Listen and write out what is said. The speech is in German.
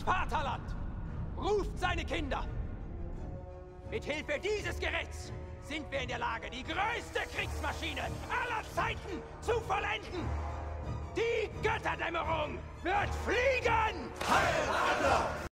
Vaterland ruft seine Kinder. Mit Hilfe dieses Geräts sind wir in der Lage, die größte Kriegsmaschine aller Zeiten zu vollenden. Die Götterdämmerung wird fliegen! Heil Adler!